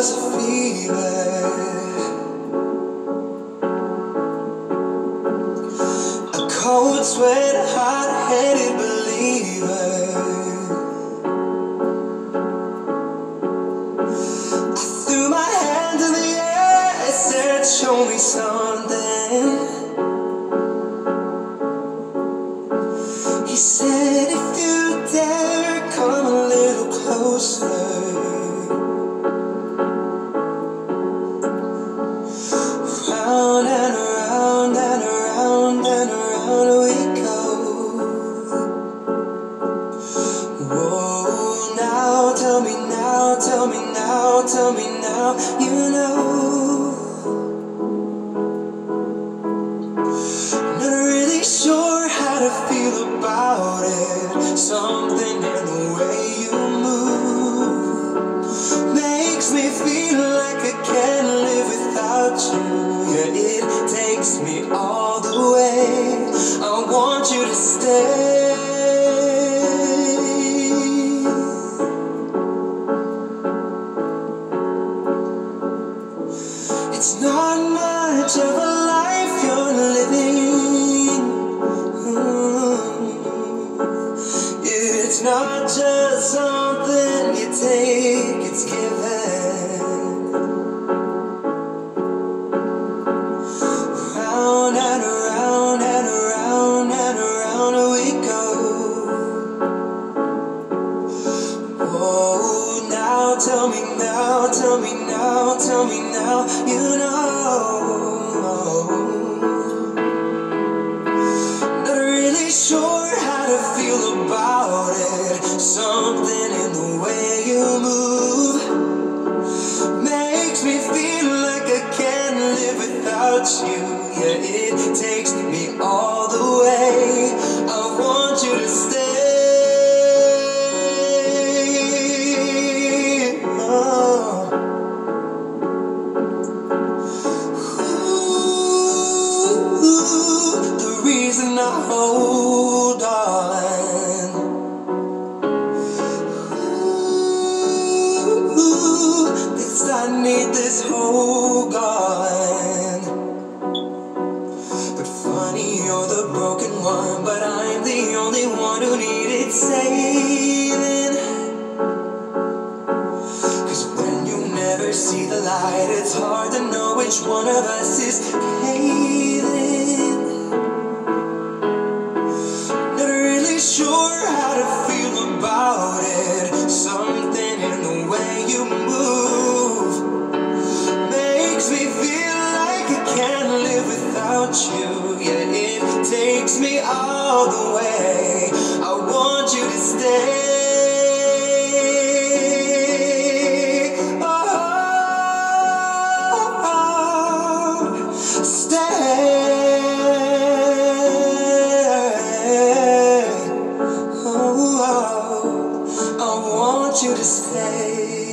was a fever, a cold sweat, hot-headed believer. I threw my hands in the air and said, show me something. He said, if you dare, come a little closer. Round and around and around and around we go. Whoa, now tell me now, tell me now, tell me now, you know. Not really sure how to feel about it. Something in the way you move makes me feel like I can't live without you. Yeah, it takes me all the way. I want you to stay. It's not much of a life you're living. It's not just something you take, it's given. Round and around and around and around we go. Whoa, now tell me now, tell me now, tell me now, you know. Not really sure how to feel about it. Something in the way you move makes me feel like I can't live without you. Yeah, it takes me all the way. I want you to stay. Oh. Ooh, the reason I hold on. I need this whole gone. But funny, you're the broken one, but I'm the only one who needed saving. Cause when you never see the light, it's hard to know which one of us is hating. Not really sure how to feel about it. Something in the way you move makes me feel like I can't live without you. Yeah, it takes me all the way. I want you to stay. Oh, stay. Oh, I want you to stay.